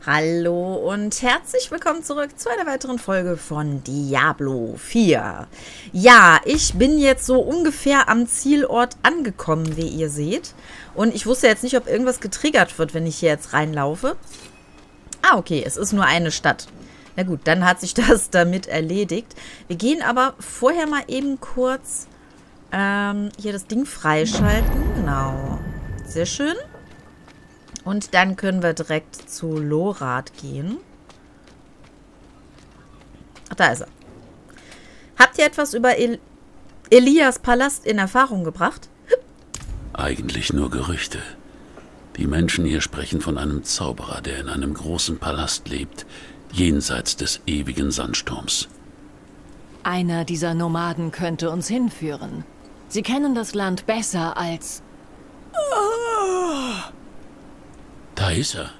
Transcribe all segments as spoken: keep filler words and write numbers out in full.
Hallo und herzlich willkommen zurück zu einer weiteren Folge von Diablo vier. Ja, ich bin jetzt so ungefähr am Zielort angekommen, wie ihr seht. Und ich wusste jetzt nicht, ob irgendwas getriggert wird, wenn ich hier jetzt reinlaufe. Ah, okay, es ist nur eine Stadt. Na gut, dann hat sich das damit erledigt. Wir gehen aber vorher mal eben kurz ähm, hier das Ding freischalten. Genau, sehr schön. Und dann können wir direkt zu Lorath gehen. Ach, da ist er. Habt ihr etwas über El Elias Palast in Erfahrung gebracht? Eigentlich nur Gerüchte. Die Menschen hier sprechen von einem Zauberer, der in einem großen Palast lebt, jenseits des ewigen Sandsturms. Einer dieser Nomaden könnte uns hinführen. Sie kennen das Land besser als... Da ist er.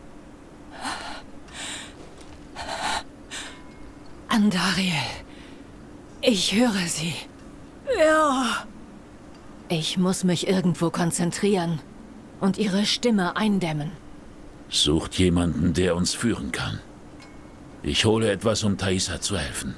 Andariel. Ich höre sie. Ja. Ich muss mich irgendwo konzentrieren und ihre Stimme eindämmen. Sucht jemanden, der uns führen kann. Ich hole etwas, um Thaisa zu helfen.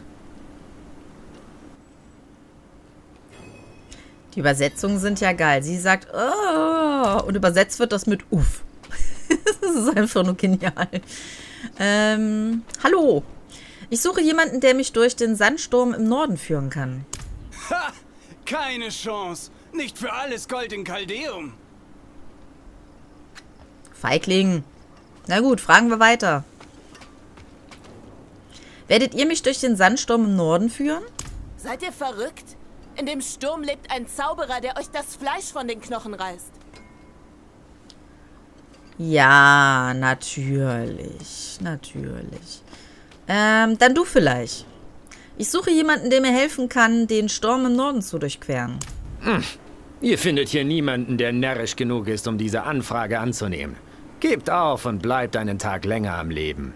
Die Übersetzungen sind ja geil. Sie sagt, oh, und übersetzt wird das mit uff. Das ist einfach nur genial. Ähm, hallo. Ich suche jemanden, der mich durch den Sandsturm im Norden führen kann. Ha! Keine Chance. Nicht für alles Gold in Kaldeum. Feigling. Na gut, fragen wir weiter. Werdet ihr mich durch den Sandsturm im Norden führen? Seid ihr verrückt? In dem Sturm lebt ein Zauberer, der euch das Fleisch von den Knochen reißt. Ja, natürlich. Natürlich. Ähm, dann du vielleicht. Ich suche jemanden, der mir helfen kann, den Sturm im Norden zu durchqueren. Hm. Ihr findet hier niemanden, der närrisch genug ist, um diese Anfrage anzunehmen. Gebt auf und bleibt einen Tag länger am Leben.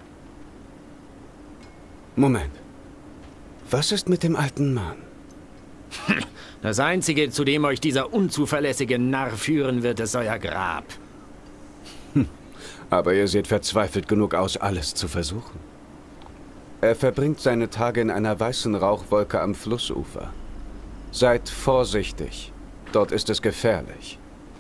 Moment. Was ist mit dem alten Mann? Das Einzige, zu dem euch dieser unzuverlässige Narr führen wird, ist euer Grab. Aber ihr seht verzweifelt genug aus, alles zu versuchen. Er verbringt seine Tage in einer weißen Rauchwolke am Flussufer. Seid vorsichtig. Dort ist es gefährlich.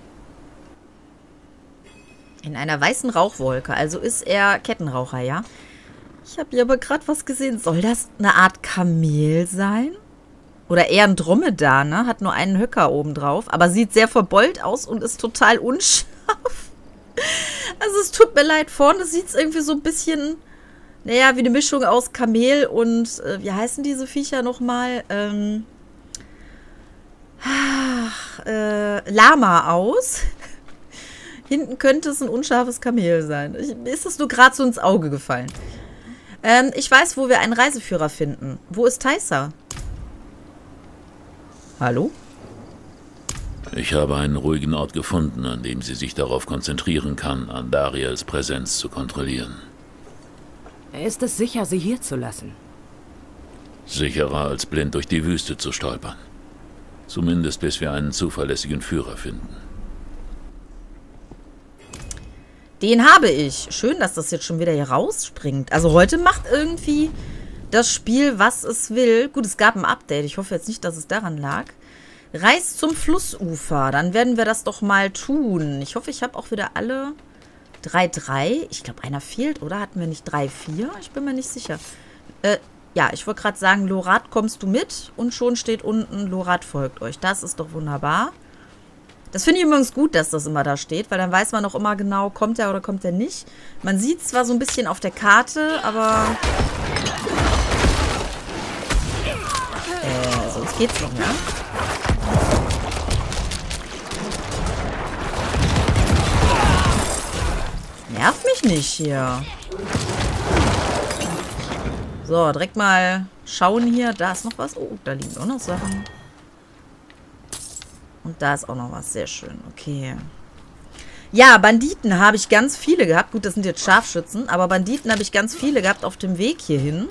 In einer weißen Rauchwolke. Also ist er Kettenraucher, ja? Ich habe hier aber gerade was gesehen. Soll das eine Art Kamel sein? Oder eher ein Dromedar, ne? Hat nur einen Höcker oben drauf. Aber sieht sehr verbeult aus und ist total unscharf. Also es tut mir leid, vorne sieht es irgendwie so ein bisschen, naja, wie eine Mischung aus Kamel und, äh, wie heißen diese Viecher nochmal? Ähm, ach, äh, Lama aus. Hinten könnte es ein unscharfes Kamel sein. Ich, mir ist das nur gerade so ins Auge gefallen. Ähm, ich weiß, wo wir einen Reiseführer finden. Wo ist Thaisa? Hallo? Ich habe einen ruhigen Ort gefunden, an dem sie sich darauf konzentrieren kann, Andariels Präsenz zu kontrollieren. Ist es sicher, sie hier zu lassen? Sicherer als blind durch die Wüste zu stolpern. Zumindest bis wir einen zuverlässigen Führer finden. Den habe ich. Schön, dass das jetzt schon wieder hier rausspringt. Also heute macht irgendwie das Spiel, was es will. Gut, es gab ein Update. Ich hoffe jetzt nicht, dass es daran lag. Reist zum Flussufer. Dann werden wir das doch mal tun. Ich hoffe, ich habe auch wieder alle drei, drei. Ich glaube, einer fehlt, oder? Hatten wir nicht drei, vier? Ich bin mir nicht sicher. Äh, ja, ich wollte gerade sagen, Lorath, kommst du mit? Und schon steht unten, Lorath folgt euch. Das ist doch wunderbar. Das finde ich übrigens gut, dass das immer da steht, weil dann weiß man auch immer genau, kommt er oder kommt er nicht. Man sieht zwar so ein bisschen auf der Karte, aber... Äh, sonst geht's noch, ja? Nerv mich nicht hier. So, direkt mal schauen hier. Da ist noch was. Oh, da liegen auch noch Sachen. Und da ist auch noch was. Sehr schön. Okay. Ja, Banditen habe ich ganz viele gehabt. Gut, das sind jetzt Scharfschützen. Aber Banditen habe ich ganz viele gehabt auf dem Weg hierhin.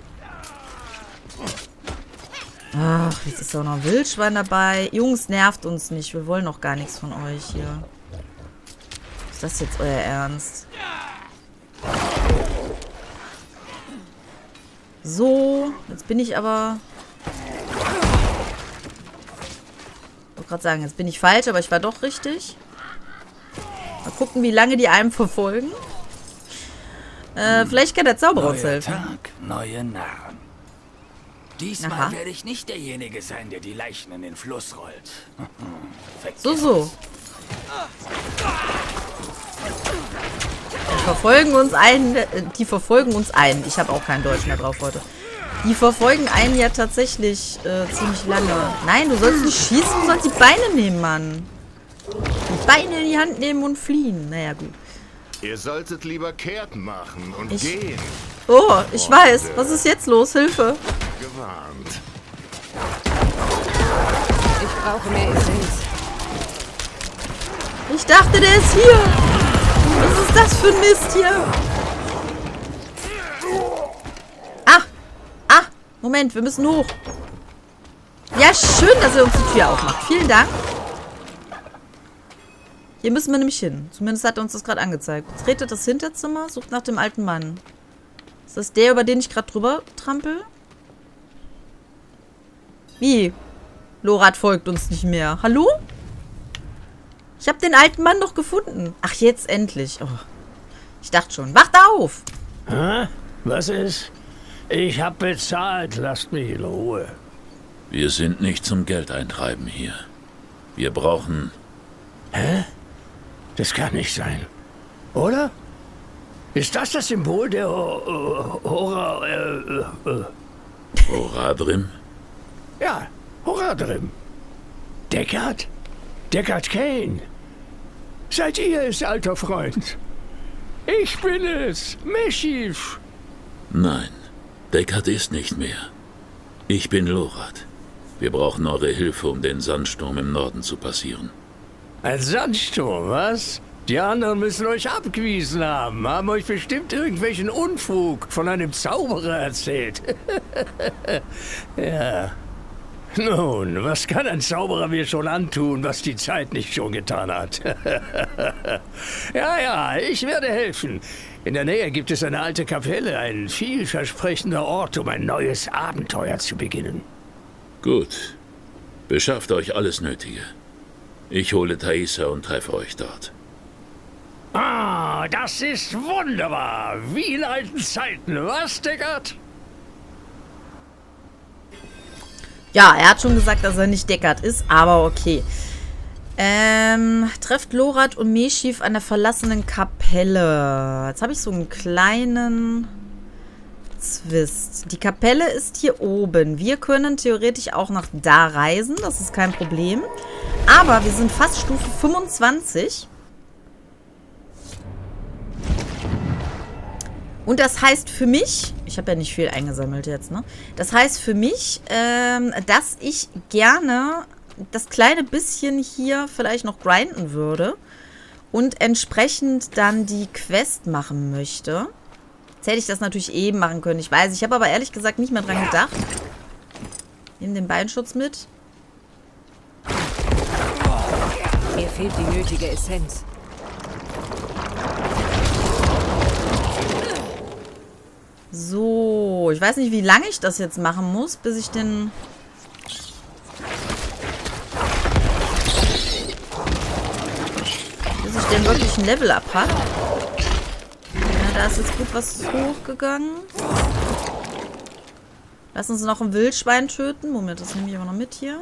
Ach, jetzt ist auch noch Wildschwein dabei. Jungs, nervt uns nicht. Wir wollen noch gar nichts von euch hier. Ist das jetzt euer Ernst? So, jetzt bin ich aber... Ich wollte gerade sagen, jetzt bin ich falsch, aber ich war doch richtig. Mal gucken, wie lange die einem verfolgen. Äh, vielleicht kann der Zauberer uns helfen. Tag, neue Narren. Diesmal Aha. werde ich nicht derjenige sein, der die Leichen in den Fluss rollt. So, so. Die verfolgen uns einen, äh, die verfolgen uns einen. Ich habe auch kein Deutsch mehr drauf heute. Die verfolgen einen ja tatsächlich äh, ziemlich lange. Nein, du sollst nicht schießen, du sollst die Beine nehmen, Mann. Die Beine in die Hand nehmen und fliehen. Naja, gut. Ihr solltet lieber kehrt machen und Ich- gehen. Oh, ich weiß. Was ist jetzt los? Hilfe. Gewarnt. Ich brauche mehr Essenz. Ich dachte, der ist hier. Was ist das für ein Mist hier? Ah. Ah. Moment, wir müssen hoch. Ja, schön, dass ihr uns die Tür aufmacht. Vielen Dank. Hier müssen wir nämlich hin. Zumindest hat er uns das gerade angezeigt. Tretet das Hinterzimmer, sucht nach dem alten Mann. Ist das der, über den ich gerade drüber trampel? Wie? Lorath folgt uns nicht mehr. Hallo? Ich habe den alten Mann doch gefunden. Ach, jetzt endlich. Oh. Ich dachte schon. Wacht auf! Hä? Was ist? Ich hab bezahlt. Lasst mich in Ruhe. Wir sind nicht zum Geldeintreiben hier. Wir brauchen... Hä? Das kann nicht sein. Oder? Ist das das Symbol der Hora... Äh, äh, Horadrim? ja, Horadrim. Deckard? Deckard Cain. Seid ihr es, alter Freund? Ich bin es, Meschiv. Nein, Deckard ist nicht mehr. Ich bin Lorath. Wir brauchen eure Hilfe, um den Sandsturm im Norden zu passieren. Ein Sandsturm, was? Die anderen müssen euch abgewiesen haben, haben euch bestimmt irgendwelchen Unfug von einem Zauberer erzählt. Ja. Nun, was kann ein Zauberer mir schon antun, was die Zeit nicht schon getan hat? Ja, ja, ich werde helfen. In der Nähe gibt es eine alte Kapelle, ein vielversprechender Ort, um ein neues Abenteuer zu beginnen. Gut. Beschafft euch alles Nötige. Ich hole Thaisa und treffe euch dort. Ah, das ist wunderbar. Wie in alten Zeiten, was, Deckard? Ja, er hat schon gesagt, dass er nicht Deckard ist, aber okay. Ähm, trefft Lorath und Meschiv an der verlassenen Kapelle. Jetzt habe ich so einen kleinen Zwist. Die Kapelle ist hier oben. Wir können theoretisch auch nach da reisen. Das ist kein Problem. Aber wir sind fast Stufe fünfundzwanzig. Und das heißt für mich, ich habe ja nicht viel eingesammelt jetzt, ne? Das heißt für mich, ähm, dass ich gerne das kleine bisschen hier vielleicht noch grinden würde und entsprechend dann die Quest machen möchte. Jetzt hätte ich das natürlich eben machen können, ich weiß. Ich habe aber ehrlich gesagt nicht mehr dran gedacht. Nehmen den Beinschutz mit. Mir fehlt die nötige Essenz. So, ich weiß nicht, wie lange ich das jetzt machen muss, bis ich den... Bis ich den wirklich ein Level-Up habe. Ja, da ist jetzt gut was hochgegangen. Lass uns noch ein Wildschwein töten. Moment, das nehme ich aber noch mit hier.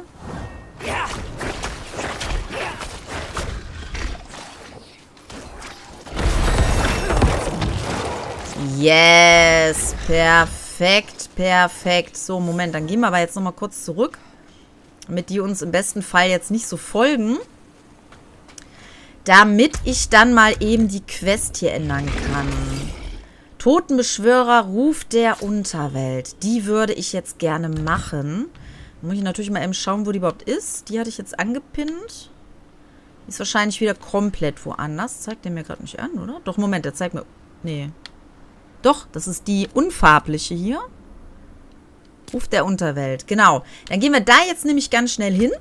Yes, perfekt, perfekt. So, Moment, dann gehen wir aber jetzt nochmal kurz zurück, damit die uns im besten Fall jetzt nicht so folgen. Damit ich dann mal eben die Quest hier ändern kann. Totenbeschwörer, Ruf der Unterwelt. Die würde ich jetzt gerne machen. Da muss ich natürlich mal eben schauen, wo die überhaupt ist. Die hatte ich jetzt angepinnt. Die ist wahrscheinlich wieder komplett woanders. Zeigt der mir gerade nicht an, oder? Doch, Moment, der zeigt mir... Nee. Doch, das ist die unfarbliche hier. Ruf der Unterwelt. Genau. Dann gehen wir da jetzt nämlich ganz schnell hin.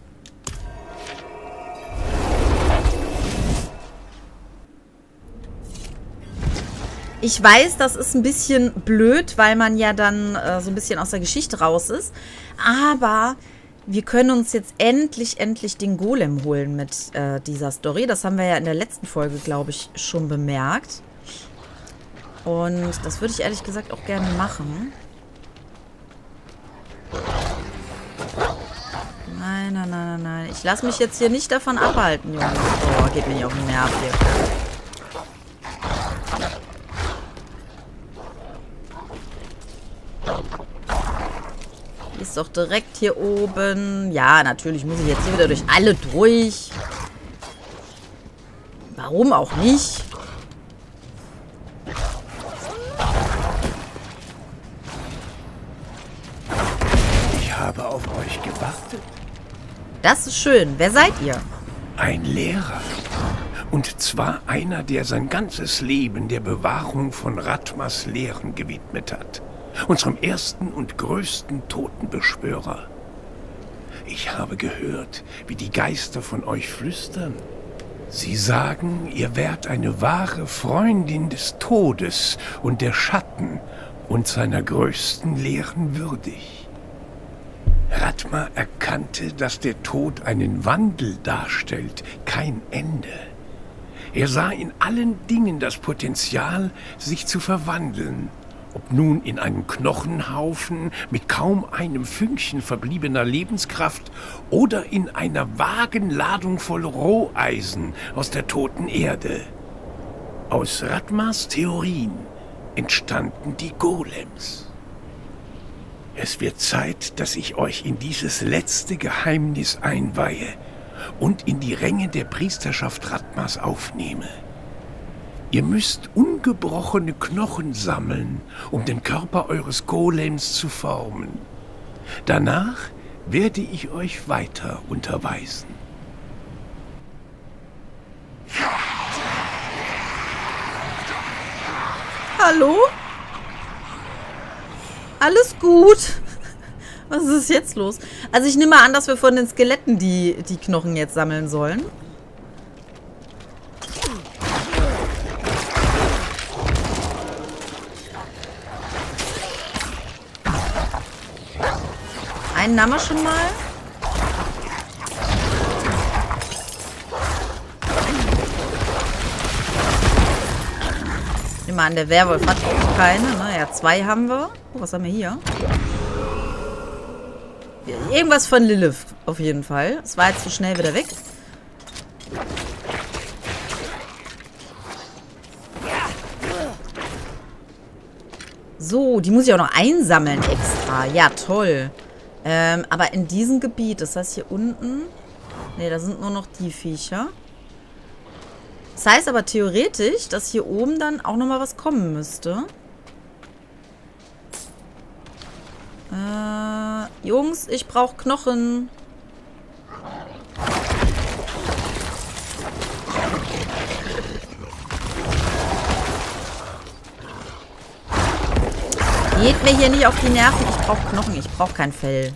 Ich weiß, das ist ein bisschen blöd, weil man ja dann äh, so ein bisschen aus der Geschichte raus ist. Aber wir können uns jetzt endlich, endlich den Golem holen mit äh, dieser Story. Das haben wir ja in der letzten Folge, glaube ich, schon bemerkt. Und das würde ich ehrlich gesagt auch gerne machen. Nein, nein, nein, nein, nein. Ich lasse mich jetzt hier nicht davon abhalten, Junge. Oh, geht mir nicht auf den Nerv hier. Die ist doch direkt hier oben. Ja, natürlich muss ich jetzt hier wieder durch alle durch. Warum auch nicht? Ich habe auf euch gewartet. Das ist schön. Wer seid ihr? Ein Lehrer. Und zwar einer, der sein ganzes Leben der Bewahrung von Rathmas Lehren gewidmet hat. Unserem ersten und größten Totenbeschwörer. Ich habe gehört, wie die Geister von euch flüstern. Sie sagen, ihr wärt eine wahre Freundin des Todes und der Schatten und seiner größten Lehren würdig. Rathma erkannte, dass der Tod einen Wandel darstellt, kein Ende. Er sah in allen Dingen das Potenzial, sich zu verwandeln. Ob nun in einen Knochenhaufen mit kaum einem Fünkchen verbliebener Lebenskraft oder in einer Wagenladung voll Roheisen aus der toten Erde. Aus Rathmas Theorien entstanden die Golems. Es wird Zeit, dass ich euch in dieses letzte Geheimnis einweihe und in die Ränge der Priesterschaft Rathmas aufnehme. Ihr müsst ungebrochene Knochen sammeln, um den Körper eures Golems zu formen. Danach werde ich euch weiter unterweisen. Hallo? Alles gut? Was ist jetzt los? Also ich nehme mal an, dass wir von den Skeletten die, die Knochen jetzt sammeln sollen. Einen haben wir schon mal. Ich nehme mal an, der Werwolf hat auch keine. Ne? Ja, zwei haben wir. Oh, was haben wir hier? Irgendwas von Lilith, auf jeden Fall. Es war jetzt so schnell wieder weg. So, die muss ich auch noch einsammeln extra. Ja, toll. Ähm, aber in diesem Gebiet, das heißt hier unten... Ne, da sind nur noch die Viecher. Das heißt aber theoretisch, dass hier oben dann auch nochmal was kommen müsste. Äh, Jungs, ich brauche Knochen. Geht mir hier nicht auf die Nerven. Ich brauche Knochen. Ich brauche kein Fell.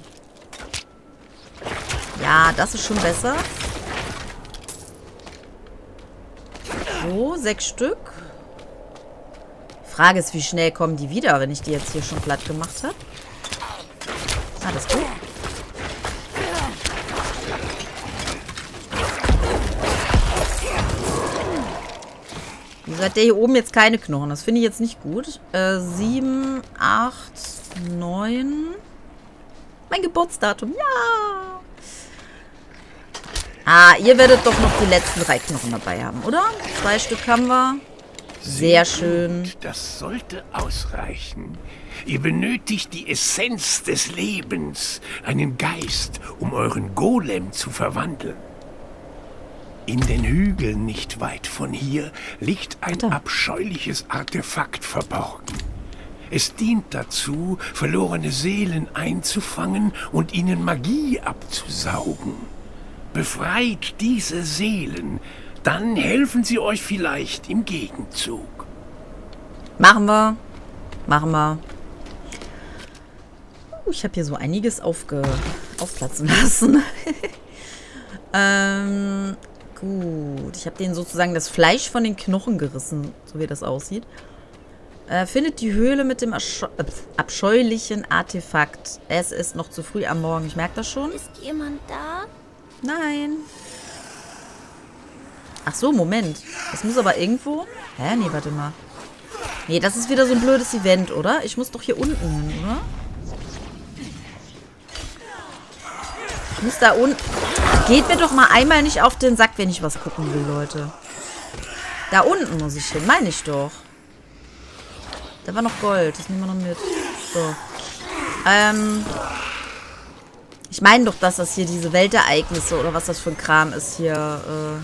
Ja, das ist schon besser. So, sechs Stück. Frage ist, wie schnell kommen die wieder, wenn ich die jetzt hier schon platt gemacht habe. Ah, das ist gut. Wieso hat der hier oben jetzt keine Knochen? Das finde ich jetzt nicht gut. Äh, sieben, acht, neun. Mein Geburtsdatum, ja. Ah, ihr werdet doch noch die letzten drei Knochen dabei haben, oder? Zwei Stück haben wir. Sehr schön. Das sollte ausreichen. Ihr benötigt die Essenz des Lebens, einen Geist, um euren Golem zu verwandeln. In den Hügeln nicht weit von hier liegt ein abscheuliches Artefakt verborgen. Es dient dazu, verlorene Seelen einzufangen und ihnen Magie abzusaugen. Befreit diese Seelen, dann helfen sie euch vielleicht im Gegenzug. Machen wir. Machen wir. Uh, ich habe hier so einiges aufge aufplatzen lassen. ähm... Gut, ich habe denen sozusagen das Fleisch von den Knochen gerissen, so wie das aussieht. Äh, findet die Höhle mit dem abscheu äh, abscheulichen Artefakt. Es ist noch zu früh am Morgen. Ich merke das schon. Ist jemand da? Nein. Ach so, Moment. Das muss aber irgendwo... Hä? Nee, warte mal. Nee, das ist wieder so ein blödes Event, oder? Ich muss doch hier unten hin, oder? Ich muss da unten... Geht mir doch mal einmal nicht auf den Sack, wenn ich was gucken will, Leute. Da unten muss ich hin, meine ich doch. Da war noch Gold, das nehmen wir noch mit. So. Ähm... Ich meine doch, dass das hier diese Weltereignisse oder was das für ein Kram ist hier, äh...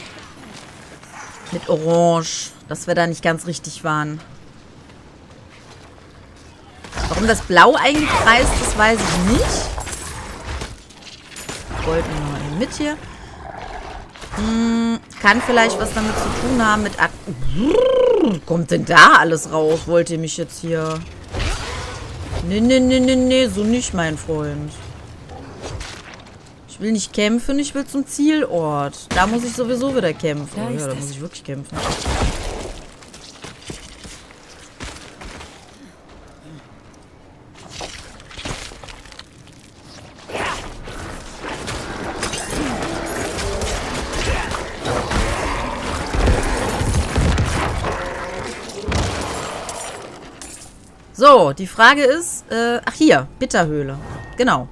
mit Orange. Dass wir da nicht ganz richtig waren. Warum das Blau eingekreist ist, weiß ich nicht. Gold nehmen wir mal mit hier. Hm, kann vielleicht was damit zu tun haben mit... Ak kommt denn da alles raus? Wollt ihr mich jetzt hier... Nee, nee, nee, nee, nee, so nicht, mein Freund. Ich will nicht kämpfen, ich will zum Zielort. Da muss ich sowieso wieder kämpfen. Da, oh, ist ja, da es. muss ich wirklich kämpfen. So, die Frage ist, äh, ach hier, Bitterhöhle. Genau.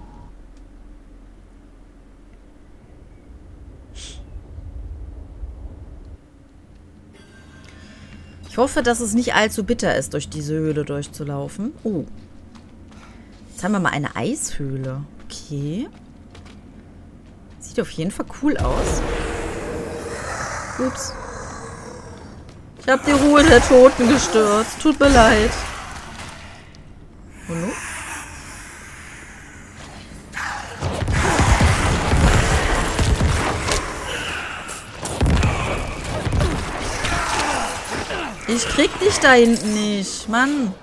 Ich hoffe, dass es nicht allzu bitter ist, durch diese Höhle durchzulaufen. Oh. Jetzt haben wir mal eine Eishöhle. Okay. Sieht auf jeden Fall cool aus. Ups. Ich habe die Ruhe der Toten gestürzt. Tut mir leid. Hallo? Ich krieg dich da hinten nicht, Mann.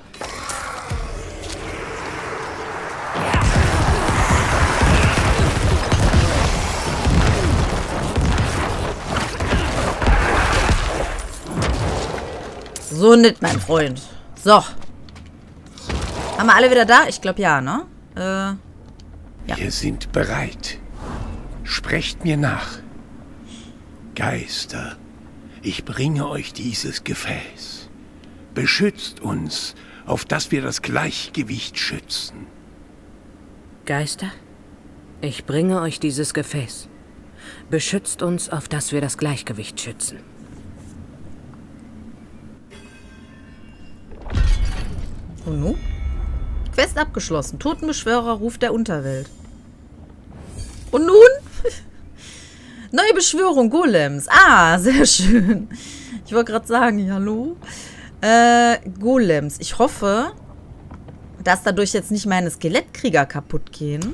So nett, mein Freund. So. Haben wir alle wieder da? Ich glaube ja, ne? Äh, ja. Wir sind bereit. Sprecht mir nach. Geister, ich bringe euch dieses Gefäß. Beschützt uns, auf dass wir das Gleichgewicht schützen. Geister, ich bringe euch dieses Gefäß. Beschützt uns, auf dass wir das Gleichgewicht schützen. Und nun? Quest abgeschlossen. Totenbeschwörer ruft der Unterwelt. Und nun? Neue Beschwörung Golems. Ah, sehr schön. Ich wollte gerade sagen, hallo. Äh, Golems. Ich hoffe, dass dadurch jetzt nicht meine Skelettkrieger kaputt gehen.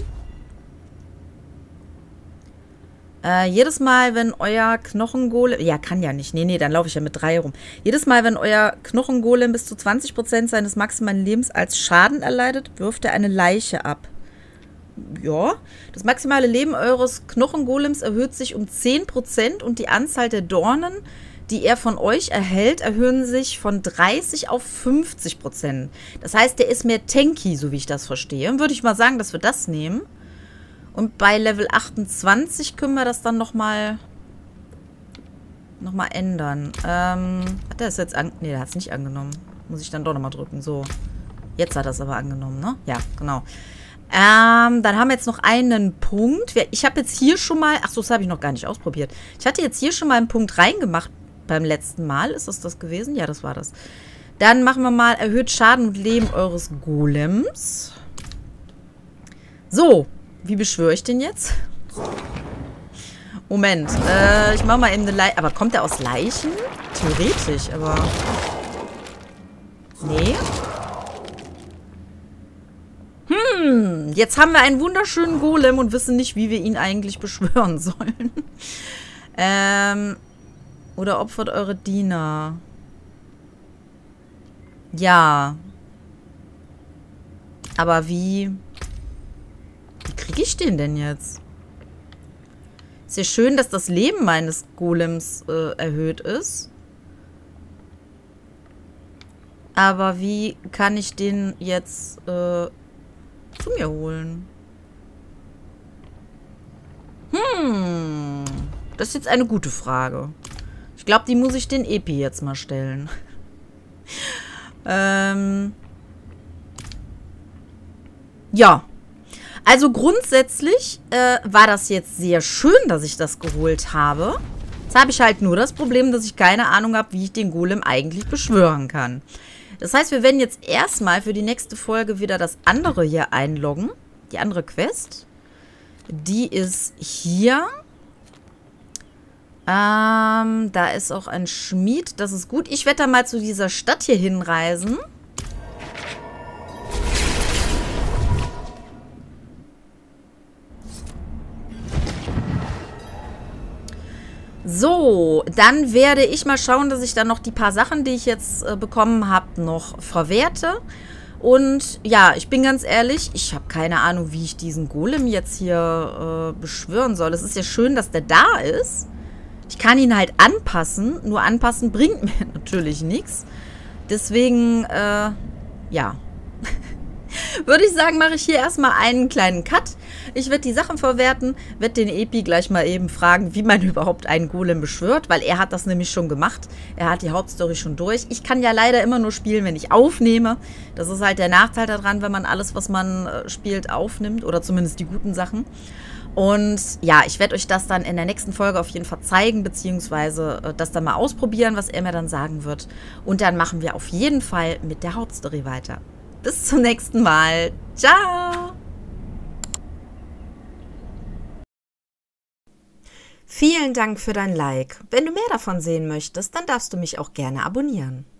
Äh, jedes Mal, wenn euer Knochengolem... Ja, kann ja nicht. Nee, nee, dann laufe ich ja mit drei rum. Jedes Mal, wenn euer Knochengolem bis zu zwanzig Prozent seines maximalen Lebens als Schaden erleidet, wirft er eine Leiche ab. Ja. Das maximale Leben eures Knochengolems erhöht sich um zehn Prozent und die Anzahl der Dornen, die er von euch erhält, erhöhen sich von dreißig auf fünfzig Prozent. Das heißt, der ist mehr tanky, so wie ich das verstehe. Würde ich mal sagen, dass wir das nehmen. Und bei Level achtundzwanzig können wir das dann nochmal noch mal ändern. Ähm, hat er es jetzt an... Ne, der hat es nicht angenommen. Muss ich dann doch nochmal drücken. So. Jetzt hat er es aber angenommen, ne? Ja, genau. Ähm, dann haben wir jetzt noch einen Punkt. Ich habe jetzt hier schon mal... Ach so, das habe ich noch gar nicht ausprobiert. Ich hatte jetzt hier schon mal einen Punkt reingemacht beim letzten Mal. Ist das das gewesen? Ja, das war das. Dann machen wir mal erhöht Schaden und Leben eures Golems. So. Wie beschwöre ich den jetzt? Moment. Äh, ich mache mal eben eine Leiche. Aber kommt der aus Leichen? Theoretisch, aber... Nee. Hm, jetzt haben wir einen wunderschönen Golem und wissen nicht, wie wir ihn eigentlich beschwören sollen. ähm, oder opfert eure Diener. Ja. Aber wie... Wie kriege ich den denn jetzt? Ist ja schön, dass das Leben meines Golems äh, erhöht ist. Aber wie kann ich den jetzt äh, zu mir holen? Hm, das ist jetzt eine gute Frage. Ich glaube, die muss ich den Epi jetzt mal stellen. ähm... Ja, also grundsätzlich äh, war das jetzt sehr schön, dass ich das geholt habe. Jetzt habe ich halt nur das Problem, dass ich keine Ahnung habe, wie ich den Golem eigentlich beschwören kann. Das heißt, wir werden jetzt erstmal für die nächste Folge wieder das andere hier einloggen. Die andere Quest. Die ist hier. Ähm, da ist auch ein Schmied. Das ist gut. Ich werde da mal zu dieser Stadt hier hinreisen. So, dann werde ich mal schauen, dass ich dann noch die paar Sachen, die ich jetzt äh, bekommen habe, noch verwerte. Und ja, ich bin ganz ehrlich, ich habe keine Ahnung, wie ich diesen Golem jetzt hier äh, beschwören soll. Es ist ja schön, dass der da ist. Ich kann ihn halt anpassen, nur anpassen bringt mir natürlich nichts. Deswegen, äh, ja. Würde ich sagen, mache ich hier erstmal einen kleinen Cut. Ich werde die Sachen verwerten, werde den Epi gleich mal eben fragen, wie man überhaupt einen Golem beschwört, weil er hat das nämlich schon gemacht. Er hat die Hauptstory schon durch. Ich kann ja leider immer nur spielen, wenn ich aufnehme. Das ist halt der Nachteil daran, wenn man alles, was man äh, spielt, aufnimmt. Oder zumindest die guten Sachen. Und ja, ich werde euch das dann in der nächsten Folge auf jeden Fall zeigen, beziehungsweise äh, das dann mal ausprobieren, was er mir dann sagen wird. Und dann machen wir auf jeden Fall mit der Hauptstory weiter. Bis zum nächsten Mal. Ciao! Vielen Dank für dein Like. Wenn du mehr davon sehen möchtest, dann darfst du mich auch gerne abonnieren.